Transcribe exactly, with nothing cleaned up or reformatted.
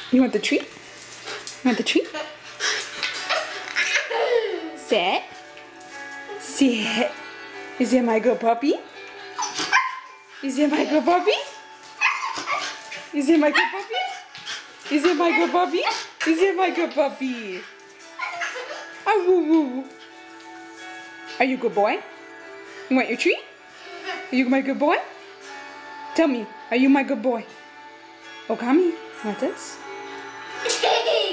You want the treat? You want the treat? Sit. Sit. Is it my good puppy? Is it my good puppy? Is it my good puppy? Is it my good puppy? Is it my good puppy? Ah, woo woo. Are you a good boy? You want your treat? Are you my good boy? Tell me, are you my good boy? Okami, want this?